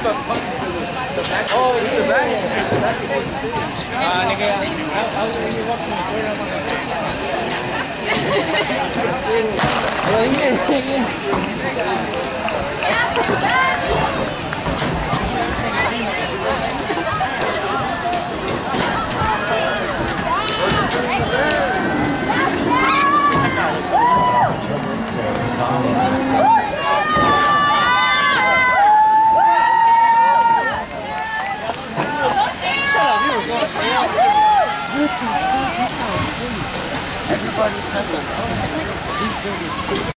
Oh, in the back? Nigga, I was thinking about the corner. Everybody